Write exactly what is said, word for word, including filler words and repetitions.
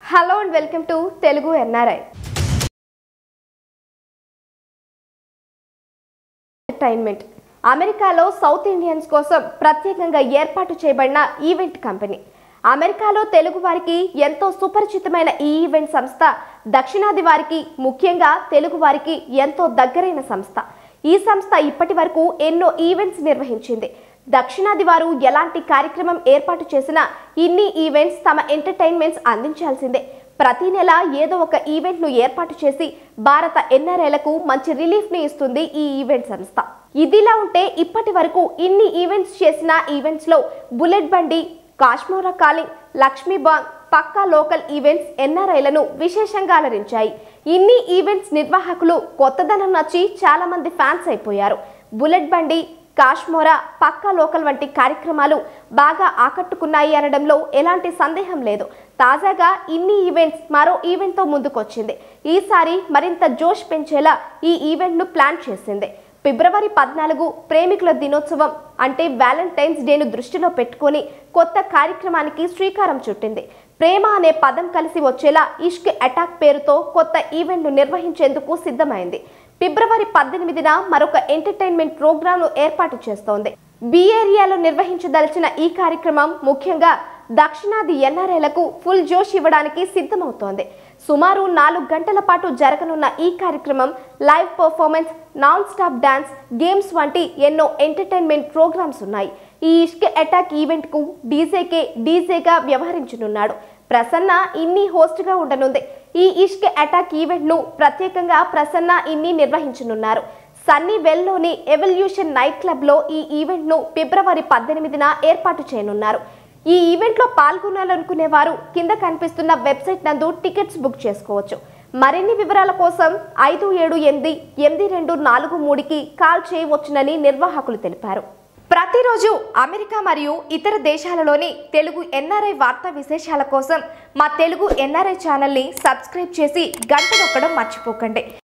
Hello and welcome to Telugu NRI entertainment. అమెరికాలో south Indians కోసం ప్రత్యేకంగా ఏర్పాటు చేయబడిన ఈవెంట్ కంపెనీ. అమెరికాలో తెలుగు వారికి ఎంతో సుపరిచితమైన ఈ ఈవెంట్ సంస్థ దక్షిణాది వారికి, ముఖ్యంగా తెలుగు వారికి ఎంతో దగ్గరైన సంస్థ. ఈ సంస్థ ఇప్పటి వరకు ఎన్నో ఈవెంట్స్ నిర్వహించింది. దక్షిణాది వారు ఎలాంటి కార్యక్రమం ఏర్పాటు చేసినా ఇన్ని ఈవెంట్స్ తమ ఎంటర్టైన్మెంట్స్ అందించాల్సిందే. ప్రతి నెల ఏదో ఒక ఈవెంట్ ను ఏర్పాటు చేసి భారత ఎన్ఆర్ఐలకు మంచి రిలీఫ్ ని ఇస్తుంది ఈ ఈవెంట్ సంస్థ. ఇదిలా ఉంటే ఇప్పటి వరకు ఇన్ని ఈవెంట్స్ చేసిన ఈవెంట్స్ లో బుల్లెట్ బండి, కాశ్మీరా కాలింగ్, లక్ష్మీబాన్, పక్కా లోకల్ ఈవెంట్స్ ఎన్ఆర్ఐలను విశేషంగా అలరించాయి. ఇన్ని ఈవెంట్స్ నిర్వాహకులు కొత్తదనం నచ్చి చాలా మంది ఫ్యాన్స్ అయిపోయారు. బుల్లెట్ బండి, కాశ్మీరా, పక్కా లోకల్ వంటి కార్యక్రమాలు బాగా ఆకట్టుకున్నాయి అనడంలో ఎలాంటి సందేహం లేదు. తాజాగా ఇన్ని ఈవెంట్స్ మరో ఈవెంట్తో ముందుకొచ్చింది. ఈసారి మరింత జోష్ పెంచేలా ఈ ఈవెంట్ను ప్లాన్ చేసింది. ఫిబ్రవరి పద్నాలుగు ప్రేమికుల దినోత్సవం అంటే వ్యాలంటైన్స్ డేను దృష్టిలో పెట్టుకొని కొత్త కార్యక్రమానికి శ్రీకారం చుట్టింది. ప్రేమ అనే పదం కలిసి వచ్చేలా ఇష్క్ అటాక్ పేరుతో కొత్త ఈవెంట్ను నిర్వహించేందుకు సిద్ధమైంది. ఫిబ్రవరి పద్దెనిమిదిన మరొక ఎంటర్టైన్మెంట్ ప్రోగ్రాంను ఏర్పాటు చేస్తోంది. బి ఏరియాలో నిర్వహించదలిచిన ఈ కార్యక్రమం ముఖ్యంగా దక్షిణాది ఎన్ఆర్ఐలకు ఫుల్ జోష్ ఇవ్వడానికి సిద్ధమవుతోంది. సుమారు నాలుగు గంటల పాటు జరగనున్న ఈ కార్యక్రమం live performance, non stop dance, games వంటి ఎన్నో ఎంటర్టైన్మెంట్ ప్రోగ్రామ్స్ ఉన్నాయి. ఈ ఇష్క్ అటాక్ ఈవెంట్ కు డీజేకే డీజేగా వ్యవహరించనున్నాడు. ప్రసన్న ఇన్ని హోస్ట్ గా ఉండనుంది. ఈ ఇష్క్ అటాక్ ఈవెంట్ ను ప్రత్యేకంగా ప్రసన్న ఇన్ని నిర్వహించనున్నారు. సన్నీ వెల్ లోని ఎవల్యూషన్ నైట్ క్లబ్ లో ఈ ఈవెంట్ ను ఫిబ్రవరి పద్దెనిమిదిన ఏర్పాటు చేయనున్నారు. ఈ ఈవెంట్ లో పాల్గొనాలనుకునే వారు కింద కనిపిస్తున్న వెబ్సైట్ నందు టికెట్స్ బుక్ చేసుకోవచ్చు. మరిన్ని వివరాల కోసం ఐదు ఏడు ఎనిమిది ఎనిమిది రెండు నాలుగు మూడుకి కాల్ చేయవచ్చునని నిర్వాహకులు తెలిపారు. ప్రతిరోజు అమెరికా మరియు ఇతర దేశాలలోని తెలుగు ఎన్ఆర్ఐ వార్తా విశేషాల కోసం మా తెలుగు ఎన్ఆర్ఐ ఛానల్ని సబ్స్క్రైబ్ చేసి గంట నొక్కడం మర్చిపోకండి.